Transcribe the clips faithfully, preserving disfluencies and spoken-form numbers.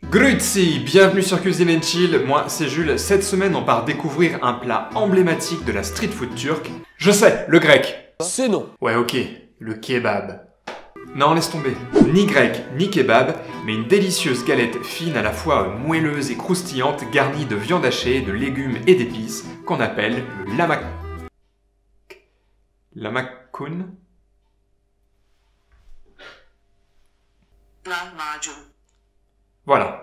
Grüezi, bienvenue sur Cuisine and Chill, moi c'est Jules. Cette semaine on part découvrir un plat emblématique de la street food turque. Je sais, le grec. C'est non. Ouais ok, le kebab. Non, laisse tomber. Ni grec, ni kebab, mais une délicieuse galette fine à la fois moelleuse et croustillante, garnie de viande hachée, de légumes et d'épices, qu'on appelle le lamak... Lahmacun. Lahmacun. Voilà.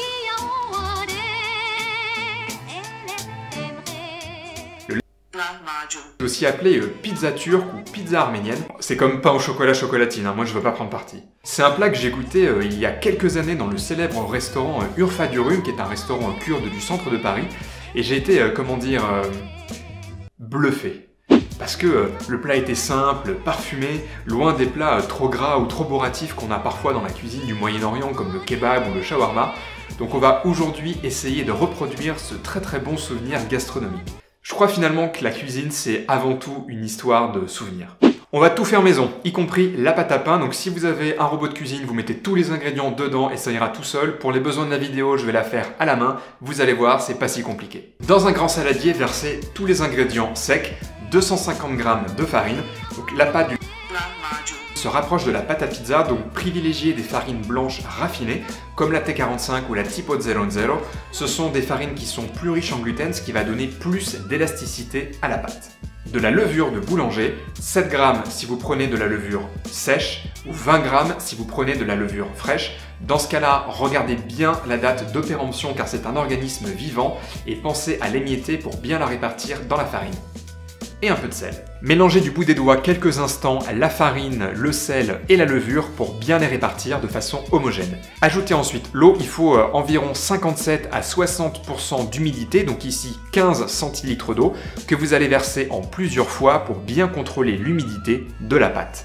Lahmacun. Aussi appelé euh, pizza turque ou pizza arménienne. C'est comme pain au chocolat chocolatine, hein, moi je veux pas prendre parti. C'est un plat que j'ai goûté euh, il y a quelques années dans le célèbre restaurant euh, Urfa Dürüm, qui est un restaurant euh, kurde du centre de Paris, et j'ai été, euh, comment dire, euh, bluffé. Parce que euh, le plat était simple, parfumé, loin des plats euh, trop gras ou trop bourratifs qu'on a parfois dans la cuisine du Moyen-Orient comme le kebab ou le shawarma. Donc on va aujourd'hui essayer de reproduire ce très très bon souvenir gastronomique. Je crois finalement que la cuisine c'est avant tout une histoire de souvenirs. On va tout faire maison, y compris la pâte à pain, donc si vous avez un robot de cuisine, vous mettez tous les ingrédients dedans et ça ira tout seul. Pour les besoins de la vidéo, je vais la faire à la main, vous allez voir, c'est pas si compliqué. Dans un grand saladier, versez tous les ingrédients secs, deux cent cinquante grammes de farine, donc la pâte du se rapproche de la pâte à pizza, donc privilégiez des farines blanches raffinées, comme la T quarante-cinq ou la Tipo zéro zéro. Ce sont des farines qui sont plus riches en gluten, ce qui va donner plus d'élasticité à la pâte. De la levure de boulanger, sept grammes si vous prenez de la levure sèche, ou vingt grammes si vous prenez de la levure fraîche. Dans ce cas-là, regardez bien la date de péremption car c'est un organisme vivant, et pensez à l'émietter pour bien la répartir dans la farine. Et un peu de sel. Mélangez du bout des doigts quelques instants la farine, le sel et la levure pour bien les répartir de façon homogène. Ajoutez ensuite l'eau, il faut euh, environ cinquante-sept à soixante pour cent d'humidité, donc ici quinze centilitres d'eau, que vous allez verser en plusieurs fois pour bien contrôler l'humidité de la pâte.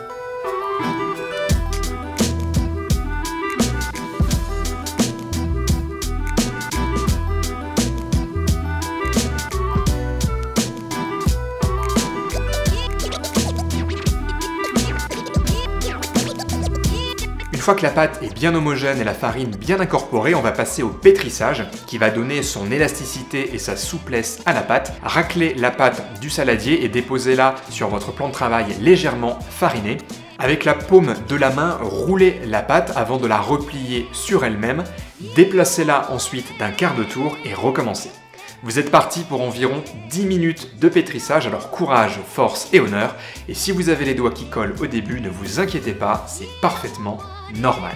Une fois que la pâte est bien homogène et la farine bien incorporée, on va passer au pétrissage qui va donner son élasticité et sa souplesse à la pâte. Raclez la pâte du saladier et déposez-la sur votre plan de travail légèrement fariné. Avec la paume de la main, roulez la pâte avant de la replier sur elle-même. Déplacez-la ensuite d'un quart de tour et recommencez. Vous êtes parti pour environ dix minutes de pétrissage, alors courage, force et honneur. Et si vous avez les doigts qui collent au début, ne vous inquiétez pas, c'est parfaitement normal.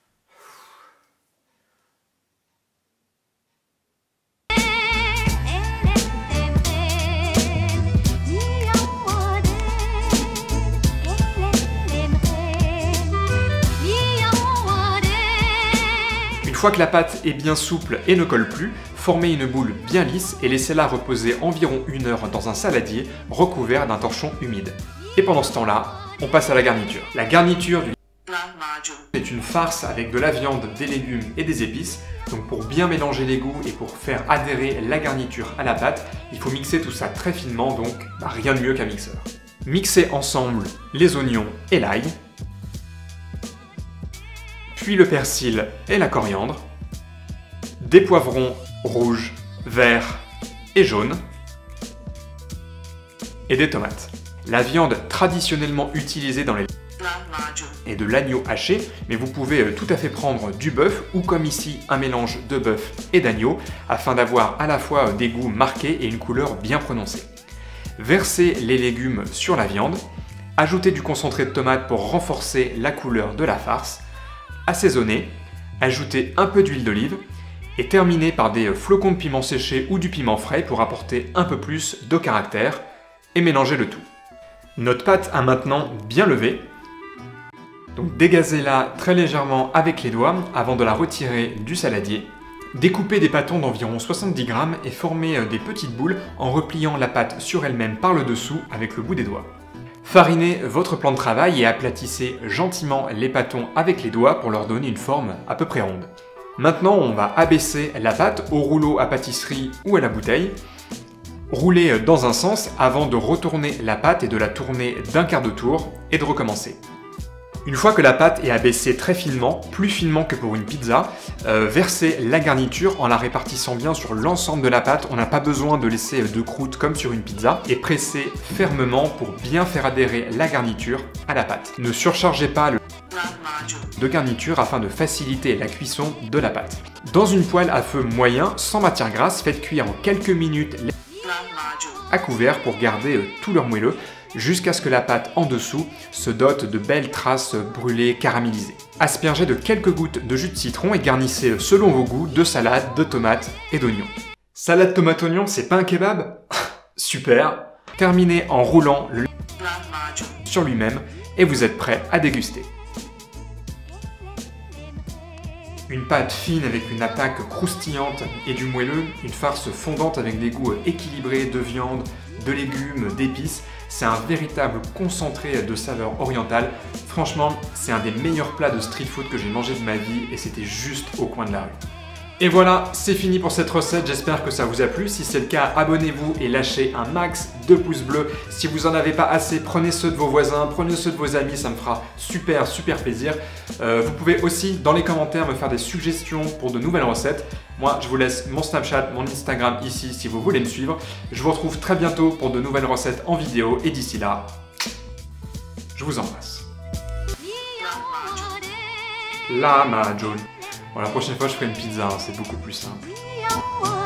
Une fois que la pâte est bien souple et ne colle plus, formez une boule bien lisse et laissez-la reposer environ une heure dans un saladier recouvert d'un torchon humide. Et pendant ce temps-là, on passe à la garniture. La garniture du c'est une farce avec de la viande, des légumes et des épices. Donc pour bien mélanger les goûts et pour faire adhérer la garniture à la pâte, il faut mixer tout ça très finement, donc bah, rien de mieux qu'un mixeur. Mixez ensemble les oignons et l'ail, puis le persil et la coriandre, des poivrons rouges, verts et jaunes, et des tomates. La viande traditionnellement utilisée dans les et de l'agneau haché, mais vous pouvez tout à fait prendre du bœuf ou comme ici un mélange de bœuf et d'agneau afin d'avoir à la fois des goûts marqués et une couleur bien prononcée. Versez les légumes sur la viande, ajoutez du concentré de tomate pour renforcer la couleur de la farce, assaisonnez, ajoutez un peu d'huile d'olive et terminez par des flocons de piment séché ou du piment frais pour apporter un peu plus de caractère et mélangez le tout. Notre pâte a maintenant bien levé. Donc dégazez-la très légèrement avec les doigts avant de la retirer du saladier. Découpez des pâtons d'environ soixante-dix grammes et formez des petites boules en repliant la pâte sur elle-même par le dessous avec le bout des doigts. Farinez votre plan de travail et aplatissez gentiment les pâtons avec les doigts pour leur donner une forme à peu près ronde. Maintenant, on va abaisser la pâte au rouleau à pâtisserie ou à la bouteille. Roulez dans un sens avant de retourner la pâte et de la tourner d'un quart de tour et de recommencer. Une fois que la pâte est abaissée très finement, plus finement que pour une pizza, euh, versez la garniture en la répartissant bien sur l'ensemble de la pâte. On n'a pas besoin de laisser de croûte comme sur une pizza. Et pressez fermement pour bien faire adhérer la garniture à la pâte. Ne surchargez pas le de garniture afin de faciliter la cuisson de la pâte. Dans une poêle à feu moyen, sans matière grasse, faites cuire en quelques minutes les à couvert pour garder tout leur moelleux, jusqu'à ce que la pâte en dessous se dote de belles traces brûlées caramélisées. Aspergez de quelques gouttes de jus de citron et garnissez selon vos goûts de salade, de tomates et d'oignons. Salade tomate-oignon, c'est pas un kebab? Super! Terminez en roulant le sur lui-même et vous êtes prêt à déguster. Une pâte fine avec une attaque croustillante et du moelleux, une farce fondante avec des goûts équilibrés de viande, de légumes, d'épices, c'est un véritable concentré de saveurs orientales. Franchement, c'est un des meilleurs plats de street food que j'ai mangé de ma vie et c'était juste au coin de la rue. Et voilà, c'est fini pour cette recette, j'espère que ça vous a plu. Si c'est le cas, abonnez-vous et lâchez un max de pouces bleus. Si vous en avez pas assez, prenez ceux de vos voisins, prenez ceux de vos amis, ça me fera super super plaisir. Euh, vous pouvez aussi dans les commentaires me faire des suggestions pour de nouvelles recettes. Moi, je vous laisse mon Snapchat, mon Instagram ici si vous voulez me suivre. Je vous retrouve très bientôt pour de nouvelles recettes en vidéo et d'ici là, je vous embrasse. La Majone. Bon, la prochaine fois, je ferai une pizza, hein, c'est beaucoup plus simple.